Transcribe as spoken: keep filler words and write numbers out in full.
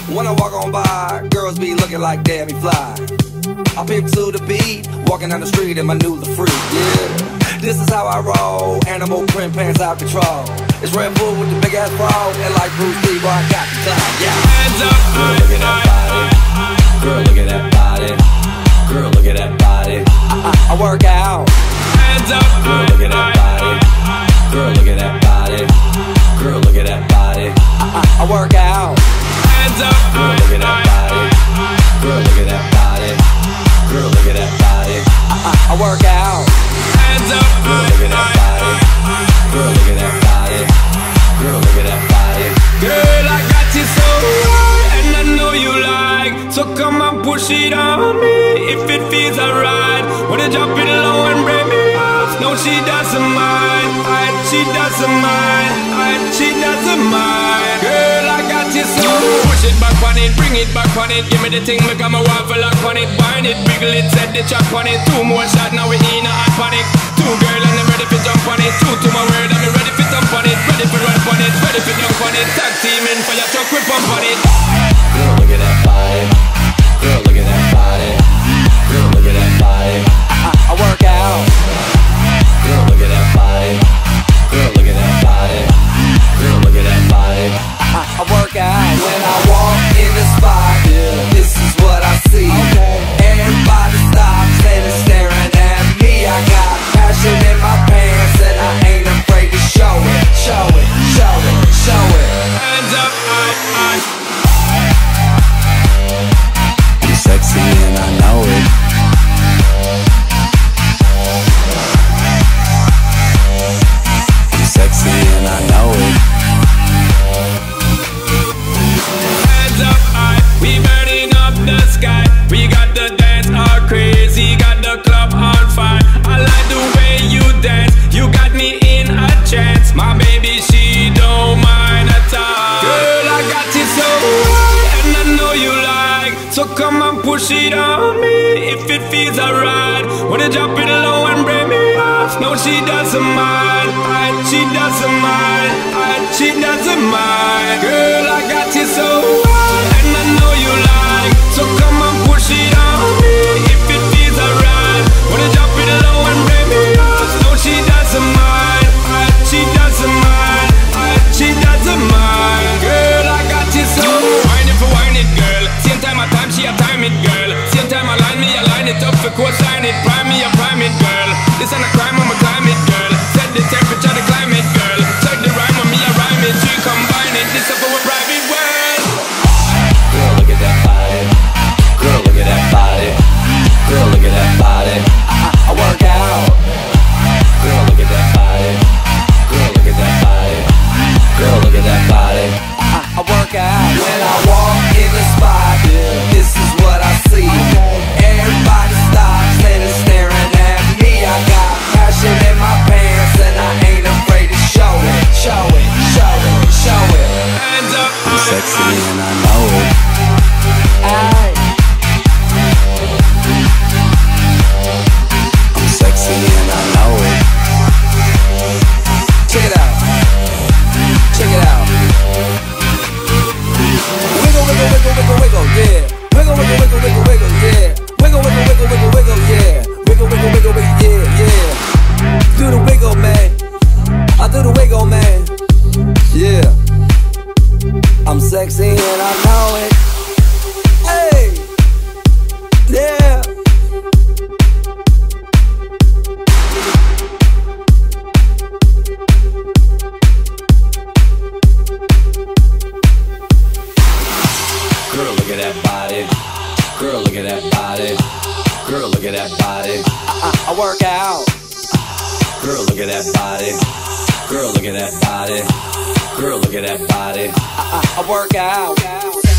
When I walk on by, girls be looking like Debbie Fly. I pimp to the beat, walking down the street in my new the freak, yeah. This is how I roll, animal print pants out control. It's Red Bull with the big ass frog, and like Bruce Lee, boy, I got the clout, yeah. Hands up, girl, look at that body. Girl, look at that body. Girl, look at that body. I, I, I work out. Hands up, girl, look at that body. Girl, look at that body. Girl, look at that body. I, I, I work out. Hands up, girl, look at that body. Girl, look at that body. Girl, look at that body. I, I, I work out. Hands up, girl, look at that body. Girl, look at that body. Girl, look at that body. Girl, I got you so right, and I know you like. So come on, push it on me if it feels alright. Wanna drop it low and break me off? No, she doesn't mind. I, she doesn't mind. I, she doesn't mind. Girl, I got you so. Push it back on it, bring it back on it. Give me the thing, make a waffle lock on it. Bind it, wiggle it, set the chop on it. Two more shots, now we in a hot panic. Two girl and I'm ready for jump on it. Two to my word, I'm ready for jump on it. Ready for run on it, ready for jump on it. Tag team in for your truck, we pump on it. Girl, look at that body. Girl, look at that body. Girl, look at that body. I, I work out. Girl, look at that body. Girl, look at that body. Girl, look at that body. I, I work out. When I walk in the spot, yeah, this is what I see. Okay. Everybody stops and is staring at me. I got passion in my pants and I ain't afraid to show it. Show it, show it, show it. Hands up, I, I. I'm sexy and I know it. I'm sexy and I know it. Hands up, I. We burning up the sky. We got the dance all crazy. Got the club on fire. I like the way you dance. You got me in a trance. My baby, she don't mind at all. Girl, I got you so right, and I know you like. So come on, push it on me if it feels alright. Wanna drop it low and break me off? No, she doesn't mind. I, she doesn't mind. I, she doesn't mind. Girl, I got you so right, and I know you like. So come on, push it on me if it feels alright. Wanna drop it low and break me off? No, she doesn't mind. I, she doesn't mind. I, she doesn't mind. Girl, I got you so. Wine it for wine it, girl. Same time I time, she a time it, girl. Same time I line me, I line it up for cosign it. Prime me, I prime it, girl. This ain't a crime, I'ma climb it, girl. Set the temperature, the climate, girl. Check the rhyme on me, I rhyme it. She combine it, this up for a private world. Girl, look at that body. Girl, look at that body. Girl, look at that body. I, I work out. Girl, look at that body. Girl, look at that body. Girl, look at that body. I, I work out. When I walk in the spot, this is what I see. Everybody stops and is staring at me. I got passion in my pants and I ain't afraid to show it. Show it, show it, show it. Hands up, I'm sexy and I know it. Aye. I'm sexy and I know it. Check it out. Check it out. Wiggle, wiggle, wiggle, wiggle, wiggle, yeah. Wiggle, wiggle, wiggle, wiggle, wiggle, yeah. Wiggle, wiggle, wiggle, wiggle, wiggle, yeah. Wiggle, wiggle, wiggle, wiggle, yeah, yeah. Do the wiggle, man. I do the wiggle, man. Yeah. I'm sexy and I know it. Hey, yeah. Girl, look at that body. Girl, look at that body. Girl, look at that body. I, I, I work out. Girl, look at that body. Girl, look at that body. Girl, look at that body. I, I, I work out.